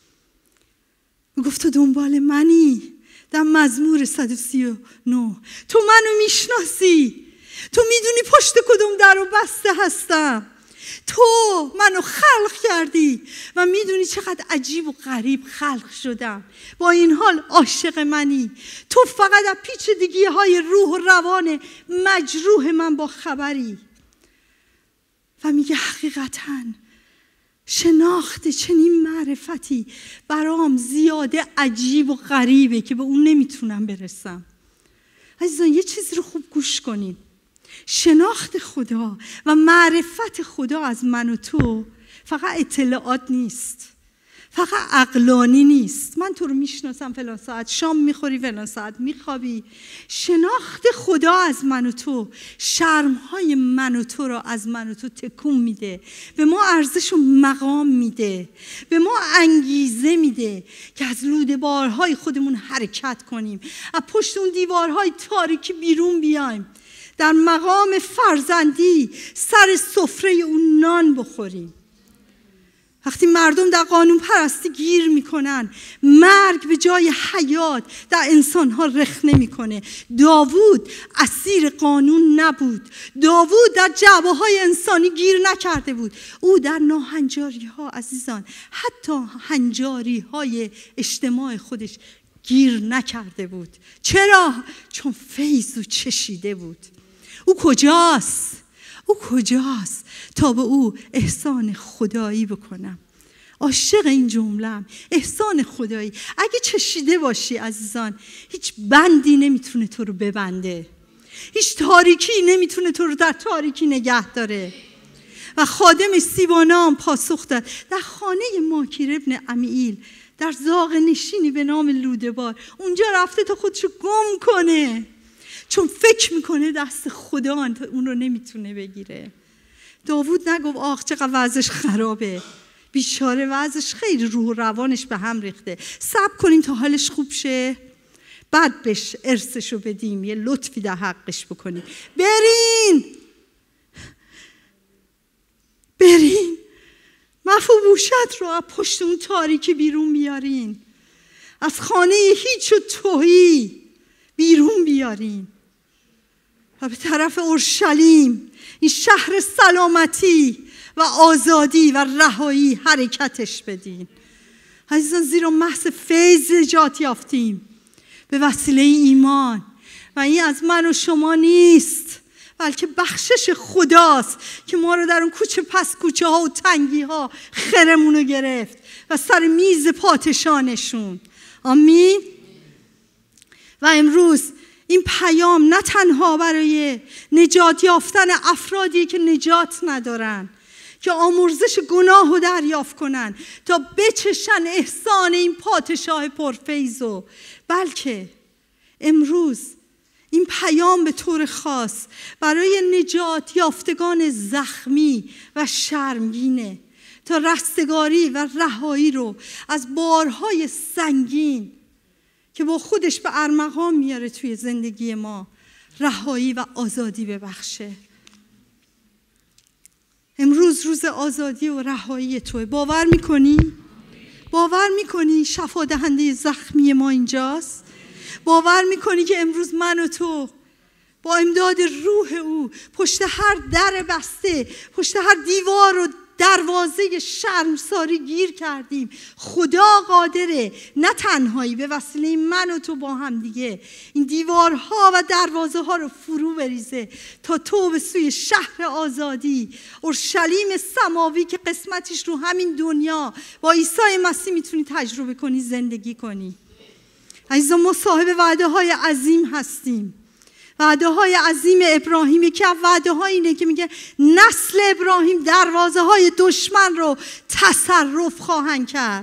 گفت تو دنبال منی. در مزمور صد و سی و نه تو منو میشناسی، تو میدونی پشت کدوم در و بسته هستم، تو منو خلق کردی و میدونی چقدر عجیب و غریب خلق شدم، با این حال عاشق منی. تو فقط از پیچیدگی های روح و روان مجروح من با خبری. و میگه حقیقتاً شناخت چنین معرفتی برام زیاده عجیب و غریبه که به اون نمیتونم برسم. عزیزان یه چیزی رو خوب گوش کنین. شناخت خدا و معرفت خدا از من و تو فقط اطلاعات نیست، فقط عقلانی نیست. من تو رو میشناسم، فلان ساعت شام میخوری، فلان ساعت میخوابی. شناخت خدا از من و تو شرمهای من و تو را از من و تو تکون میده، به ما ارزش و مقام میده، به ما انگیزه میده که از لوده بارهای خودمون حرکت کنیم، از پشت اون دیوارهای تاریکی بیرون بیایم، در مقام فرزندی سر سفره اون نان بخوریم. وقتی مردم در قانون پرستی گیر میکنن، مرگ به جای حیات در انسانها رخ نمیکنه. داوود اسیر قانون نبود، داوود در جعبه های انسانی گیر نکرده بود. او در ناهنجاری ها عزیزان، حتی هنجاری های اجتماع خودش گیر نکرده بود. چرا؟ چون فیض او چشیده بود. او کجاست؟ او کجاست تا به او احسان خدایی بکنم؟ عاشق این جمله‌ام، احسان خدایی. اگه چشیده باشی عزیزان، هیچ بندی نمیتونه تو رو ببنده، هیچ تاریکی نمیتونه تو رو در تاریکی نگه داره. و خادم سیبانا پاسخ داد، در خانه ماکیر ابن عمیل در زاغ نشینی به نام لودبار، اونجا رفته تا خودشو گم کنه، چون فکر میکنه دست خدا اون رو نمیتونه بگیره. داوود نگفت آخ چقدر وضعش خرابه، بیچاره وضعش خیلی روح و روانش به هم ریخته، صبر کنیم تا حالش خوب شه بعد بهش ارثشو بدیم، یه لطفی در حقش بکنیم. برین برین مفیبوشت رو از پشت اون تاریکی بیرون بیارین، از خانه هیچ و توهی بیرون بیارین و به طرف اورشلیم، این شهر سلامتی و آزادی و رهایی حرکتش بدین. عزیزان زیرا محض فیض نجات یافتیم به وسیله ایمان و این از من و شما نیست، بلکه بخشش خداست که ما رو در اون کوچه پس کوچه ها و تنگی ها خرمونو گرفت و سر میز پادشاهشون. آمین. و امروز این پیام نه تنها برای نجات یافتن افرادی که نجات ندارن، که آمرزش گناه رو دریافت کنن تا بچشن احسان این پادشاه پرفیضو، بلکه امروز این پیام به طور خاص برای نجات یافتگان زخمی و شرمگینه تا رستگاری و رهایی رو از بارهای سنگین که با خودش به ارمغان میاره توی زندگی ما رهایی و آزادی ببخشه. امروز روز آزادی و رهایی توه. باور میکنی؟ باور میکنی شفا دهنده زخمی ما اینجاست؟ باور میکنی که امروز من و تو با امداد روح او پشت هر در بسته، پشت هر دیوار و دروازه شرمساری گیر کردیم؟ خدا قادره نه تنهایی به وسیله من و تو با هم دیگه این دیوارها و دروازه ها رو فرو بریزه تا تو به سوی شهر آزادی، اورشلیم سماوی که قسمتش رو همین دنیا با عیسی مسیح میتونی تجربه کنی، زندگی کنی. عزیزان ما صاحب وعده های عظیم هستیم، وعده های عظیم ابراهیمی که وعده های اینه که میگه نسل ابراهیم دروازه های دشمن رو تصرف خواهند کرد.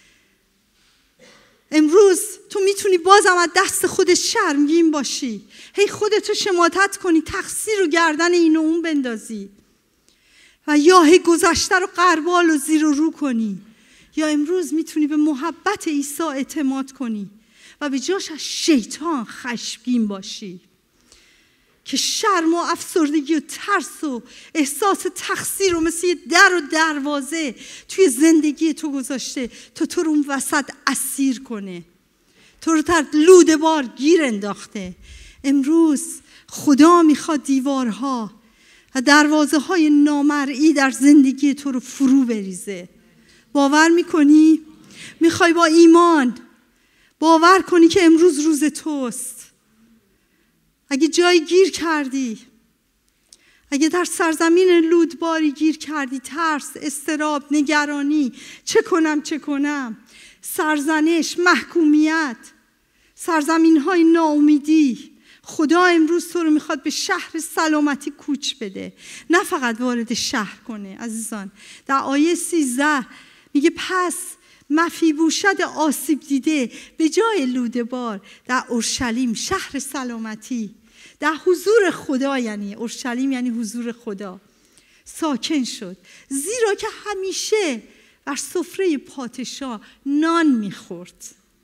امروز تو میتونی بازم از دست خودت شرمگین باشی، هی خودتو شماتت کنی، تقصیر رو گردن این و اون بندازی و یا هی گذشته رو غربال و زیر و رو کنی، یا امروز میتونی به محبت عیسی اعتماد کنی و به جاش از شیطان خشمگین باشی که شرم و افسردگی و ترس و احساس تقصیر رو مثل یه در و دروازه توی زندگی تو گذاشته تا تو رو اون وسط اسیر کنه، تو رو در لوده‌بار گیر انداخته. امروز خدا میخواد دیوارها و دروازه های نامرئی در زندگی تو رو فرو بریزه. باور میکنی؟ میخوای با ایمان باور کنی که امروز روز توست. اگه جایی گیر کردی، اگه در سرزمین لودباری گیر کردی، ترس، اضطراب، نگرانی، چه کنم چه کنم، سرزنش، محکومیت، سرزمین های ناامیدی، خدا امروز تو رو میخواد به شهر سلامتی کوچ بده، نه فقط وارد شهر کنه. عزیزان در آیه سیزده میگه پس مفیبوشت آسیب دیده به جای لودبار در اورشلیم شهر سلامتی در حضور خدا، یعنی اورشلیم یعنی حضور خدا، ساکن شد، زیرا که همیشه بر سفره پادشاه نان میخورد.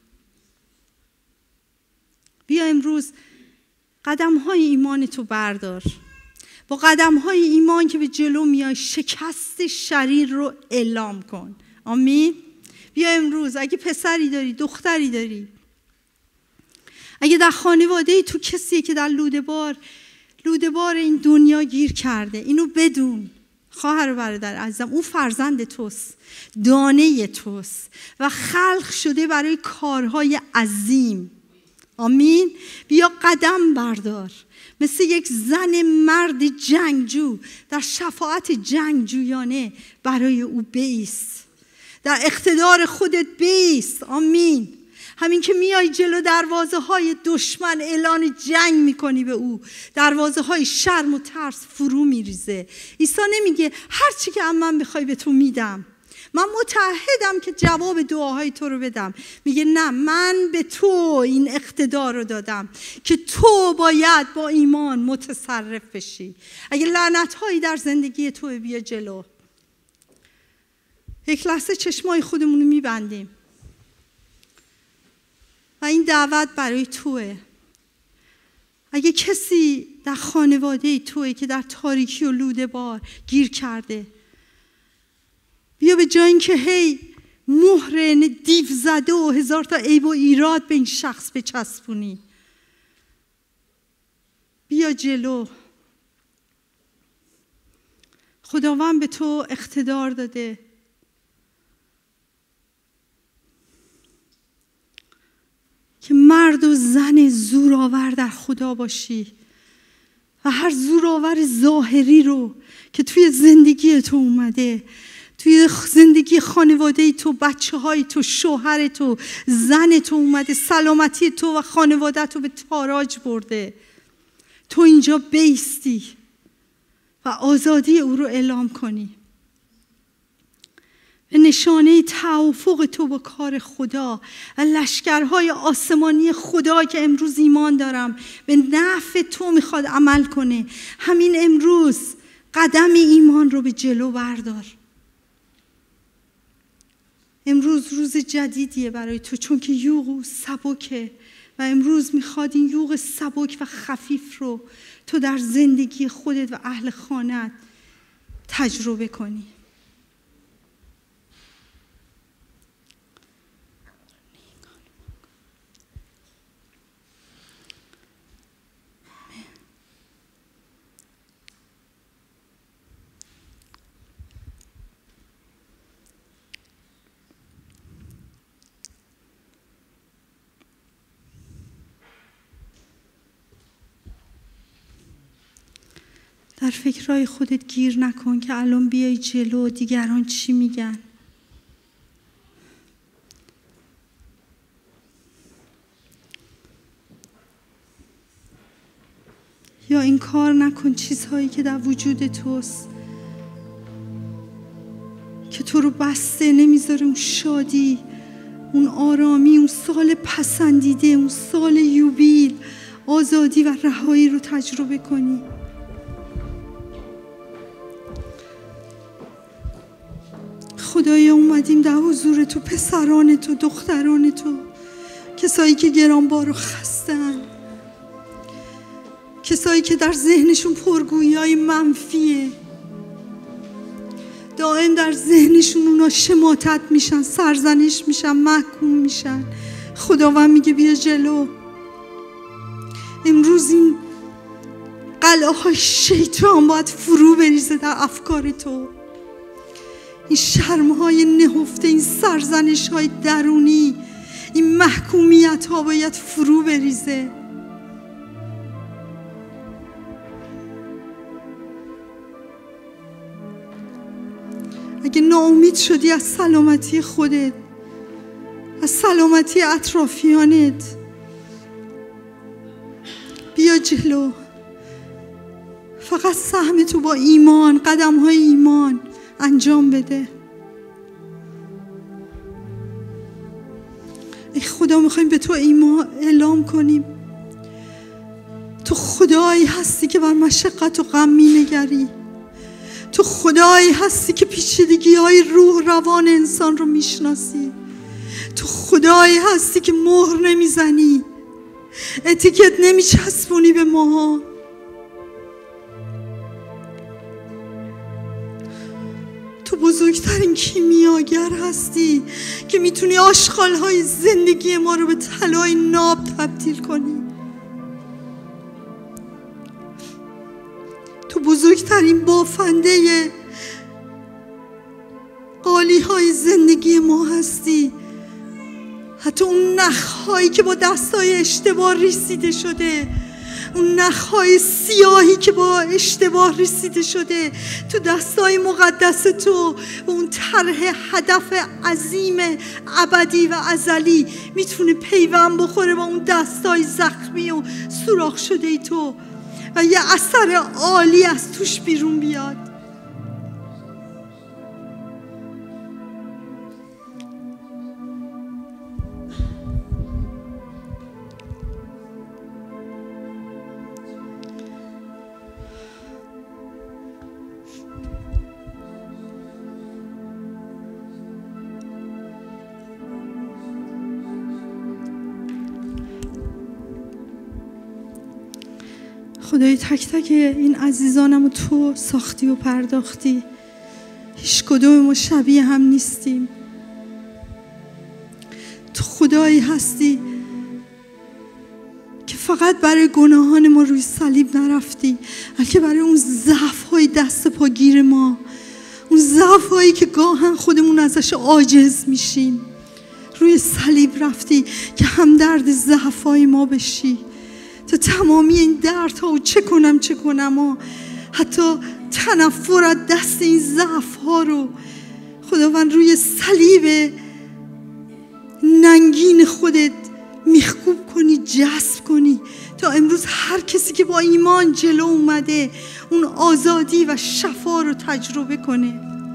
بیا امروز قدم های ایمان تو بردار، با قدم های ایمان که به جلو میای شکست شریر رو اعلام کن. آمین. بیا امروز اگه پسری داری، دختری داری، اگه در خانواده تو کسیه که در لوده‌بار لوده‌بار این دنیا گیر کرده، اینو بدون خواهر و برادر عزیزم، او فرزند توست، دانه توست و خلق شده برای کارهای عظیم. آمین. بیا قدم بردار، مثل یک زن مرد جنگجو در شفاعت جنگجویانه برای او بایست، در اقتدار خودت بایست. آمین. همین که میای جلو دروازه های دشمن اعلان جنگ میکنی به او، دروازه های شرم و ترس فرو میریزه. عیسی نمیگه هر چی که از من بخوای به تو میدم، من متعهدم که جواب دعاهای تو رو بدم. میگه نه، من به تو این اقتدار رو دادم که تو باید با ایمان متصرف بشی. اگه لعنت هایی در زندگی تو بیا جلو، یک لحظه چشمای خودمون رو میبندیم و این دعوت برای توه. اگه کسی در خانواده توه که در تاریکی و لوده بار گیر کرده، بیا به جای اینکه هی مهر دیو زده و هزار تا عیب و ایراد به این شخص بچسبونی، بیا جلو. خداوند به تو اقتدار داده که مرد و زن زورآور در خدا باشی و هر زورآور ظاهری رو که توی زندگی تو اومده، توی زندگی خانواده تو، بچه های تو، شوهر تو، زن تو اومده، سلامتی تو و خانواده تو به تاراج برده، تو اینجا بیستی و آزادی او رو اعلام کنی به نشانه توافق تو با کار خدا و لشکرهای آسمانی خدا که امروز ایمان دارم به نفع تو میخواد عمل کنه. همین امروز قدم ایمان رو به جلو بردار. امروز روز جدیدیه برای تو، چون که یوغ سبکه و امروز میخواد این یوغ سبک و خفیف رو تو در زندگی خودت و اهل خانت تجربه کنی. در فکرهای خودت گیر نکن که الان بیای جلو دیگران چی میگن. یا این کار نکن چیزهایی که در وجود توست که تو رو بسته نمیذاره اون شادی، اون آرامی، اون سال پسندیده، اون سال یوبیل، آزادی و رهایی رو تجربه کنی. خدایا اومدیم در حضور تو، پسران تو، دختران تو، کسایی که گرانبار و خستن، کسایی که در ذهنشون پرگویی های منفیه، دائم در ذهنشون اونا شماتت میشن، سرزنش میشن، محکوم میشن. خداوند میگه بیا جلو. امروز این قلعه های شیطان باید فرو بریزه در افکار تو. این شرم‌های نهفته، این سرزنش‌های درونی، این محکومیت‌ها باید فرو بریزه. اگه ناامید شدی از سلامتی خودت، از سلامتی اطرافیانت، بیا جلو. فقط سهم تو با ایمان، قدم‌های ایمان انجام بده. ای خدا، میخوایم به تو ایمان اعلام کنیم تو خدایی هستی که بر مشقت و غم مینگری. تو خدایی هستی که پیچیدگی های روح روان انسان رو میشناسی. تو خدایی هستی که مهر نمیزنی، اتیکت نمیچسبونی به ماها. تو بزرگترین کیمیاگر هستی که میتونی آشغال‌های زندگی ما رو به طلای ناب تبدیل کنی. تو بزرگترین بافنده قالی های زندگی ما هستی. حتی اون نخهایی که با دستای اشتباه ریسیده شده، اون نخهای سیاهی که با اشتباه ریسیده شده تو دستای مقدس تو، اون طرح هدف عظیم ابدی و ازلی میتونه پیوند بخوره با اون دستای زخمی و سوراخ شده ای تو و یه اثر عالی از توش بیرون بیاد. خدای تک تک این عزیزانم رو تو ساختی و پرداختی. هیچ کدوم ما شبیه هم نیستیم. تو خدایی هستی که فقط برای گناهان ما روی صلیب نرفتی، بلکه برای اون ضعف‌های دست پاگیر ما، اون ضعف‌هایی که گاهن خودمون ازش عاجز میشیم، روی صلیب رفتی که همدرد ضعف‌های ما بشی. تو تمامی این دردها و چه کنم چه کنم و حتی تنفر از دست این ضعف‌ها رو خداوند روی صلیب ننگین خودت میخکوب کنی، جذب کنی تا امروز هر کسی که با ایمان جلو اومده اون آزادی و شفا رو تجربه کنه.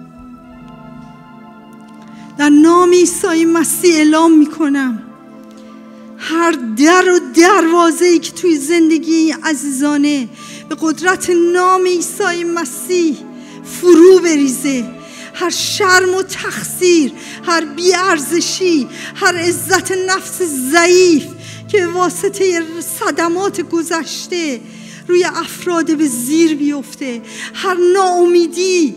در نام عیسی مسیح اعلام میکنم هر در و دروازه‌ای که توی زندگی عزیزانه به قدرت نام عیسی مسیح فرو بریزه، هر شرم و تقصیر، هر بی‌ارزشی، هر عزت نفس ضعیف که واسطه صدمات گذشته روی افراد به زیر بیفته، هر ناامیدی،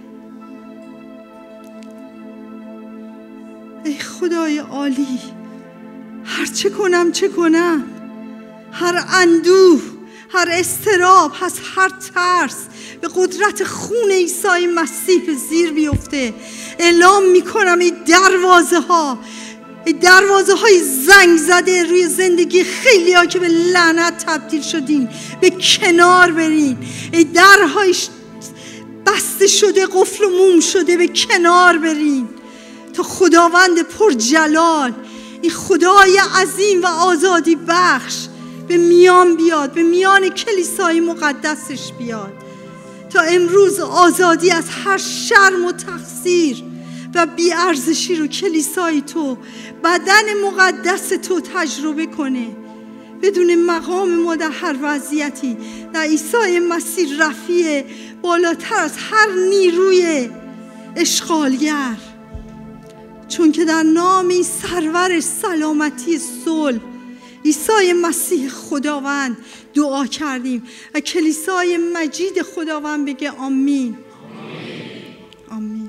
ای خدای عالی، هر چه کنم چه کنم، هر اندوه، هر اضطراب، هر ترس به قدرت خون عیسی مسیح به زیر بیفته. اعلام میکنم این دروازه ها، این دروازه های زنگ زده روی زندگی خیلی ها که به لعنت تبدیل شدین به کنار برین. این درهای بسته شده، قفل و موم شده، به کنار برین تا خداوند پرجلال، این خدای عظیم و آزادی بخش به میان بیاد، به میان کلیسای مقدسش بیاد تا امروز آزادی از هر شرم و تقصیر و بی‌ارزشی رو کلیسای تو، بدن مقدس تو تجربه کنه بدون مقام ما در هر وضعیتی. در عیسی مسیح رفیع بالاتر از هر نیروی اشغالگر، چون که در نام این سرور سلامتی صلح عیسی مسیح خداوند دعا کردیم و کلیسای مجید خداوند بگه آمین. آمین.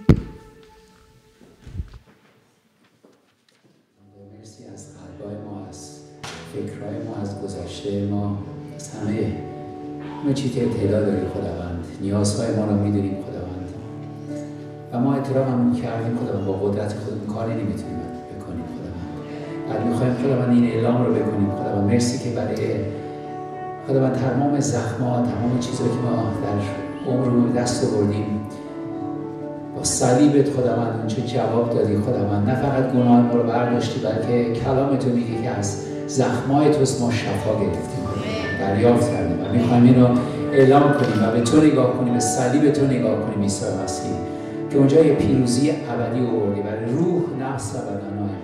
مرسی از قلبای ما، از فکرهای ما، از گذشته ما، از همه همه چیزی که اطلاع داری خداوند. نیازهای ما رو میدونیم خداوند و ما اعتراف هم کردیم خداوند با قدرت خودمون کاری نمیتونیم بکنیم خداوند. بعد میخوایم خداوند این اعلام رو بکنیم خداوند. مرسی که برای خداوند تمام زخم‌ها، تمام چیزایی که ما در عمرمون دست آوردیم با صلیبت خداوند اون چه جواب دادی خداوند. نه فقط گناه ما رو برداشتی بلکه کلام تو میگه که از زخم‌های توست ما شفا گرفتیم، دریافت کردیم و میخوایم این رو اعلام کنیم و به تو نگاه کنیم، به صلیب تو نگاه کنیم عیسی مسیح که اونجا یه پیروزی ابدی آوردی برای روح، نفس و بدنهای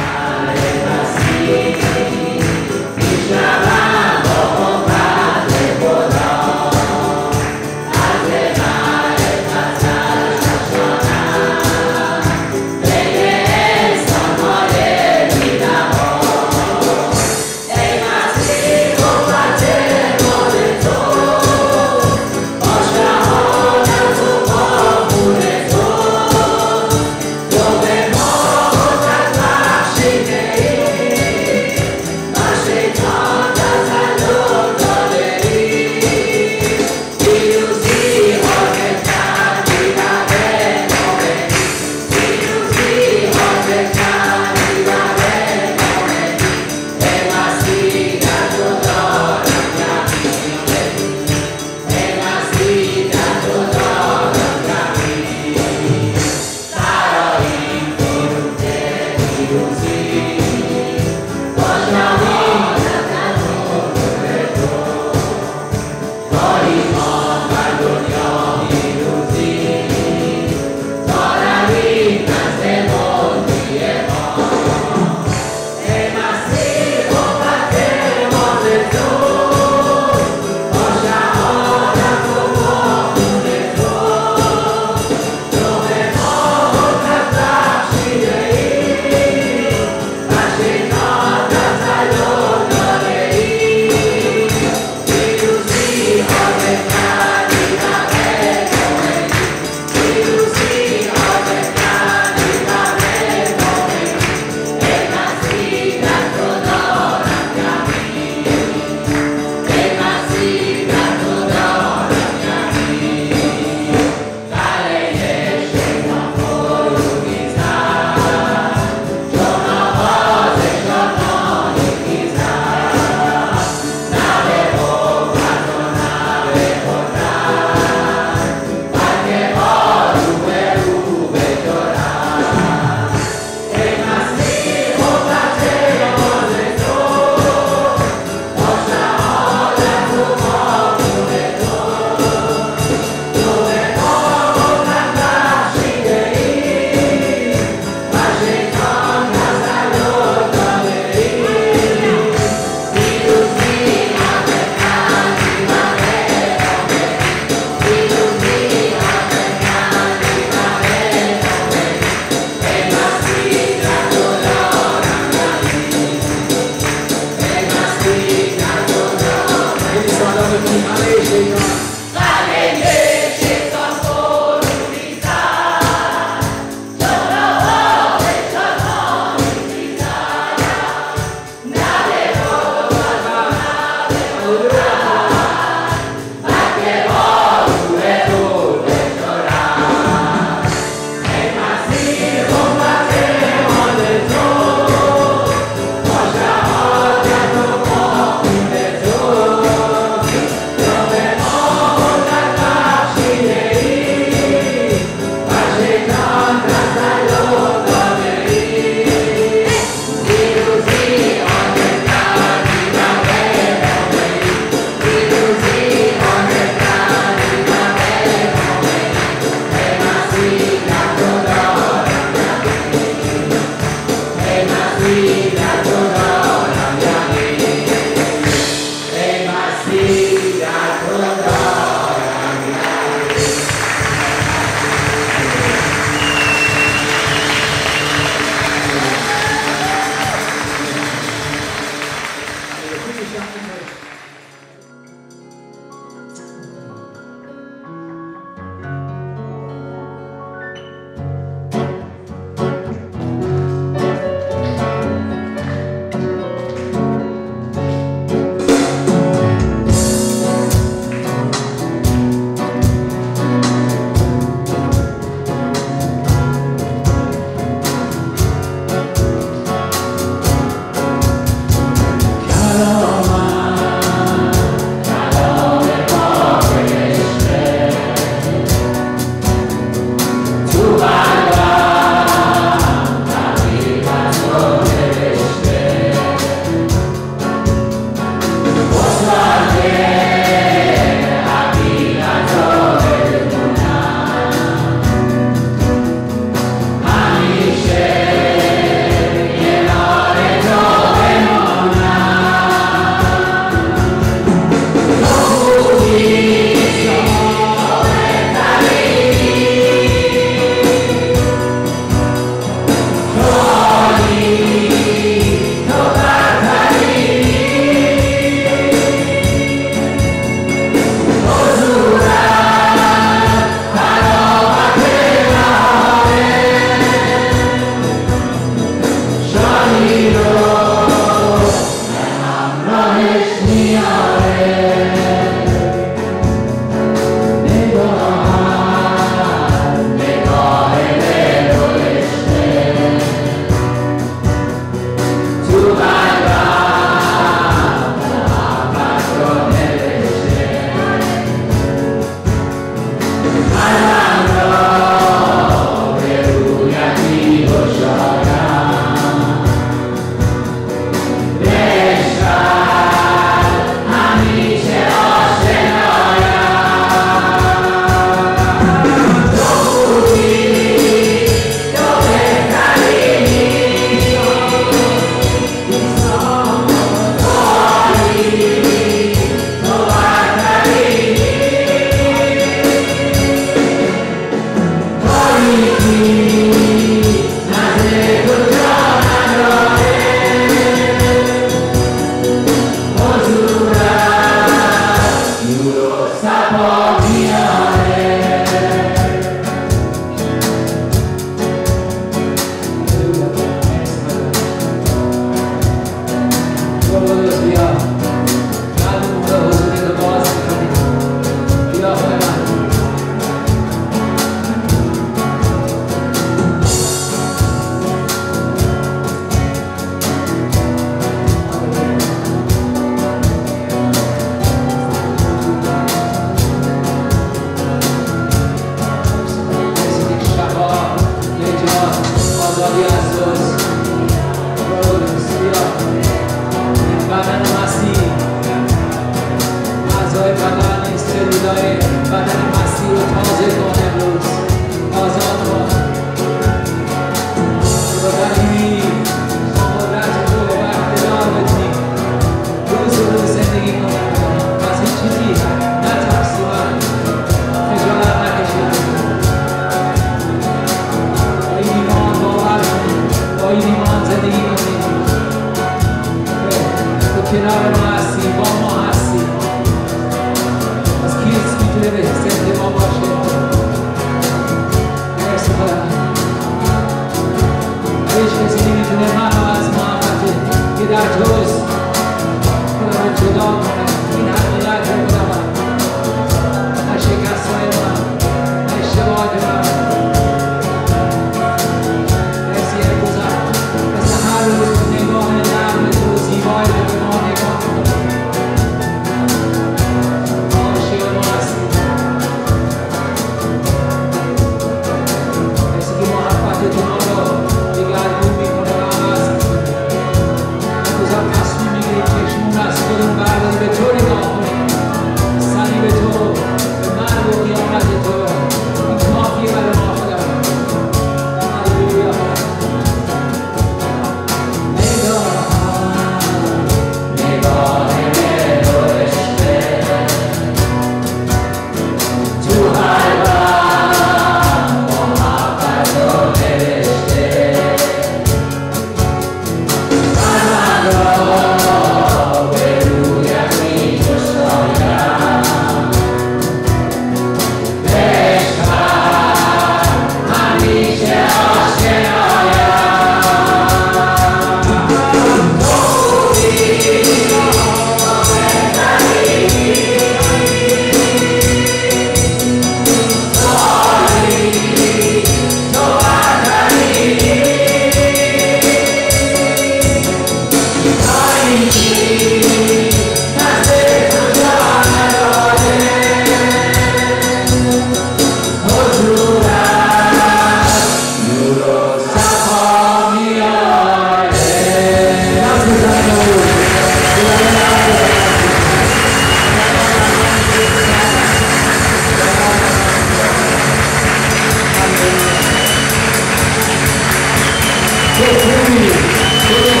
خوبی، خدا